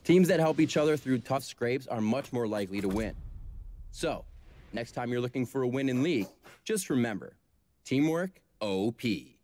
Teams that help each other through tough scrapes are much more likely to win. So, next time you're looking for a win in League, just remember, teamwork, OP.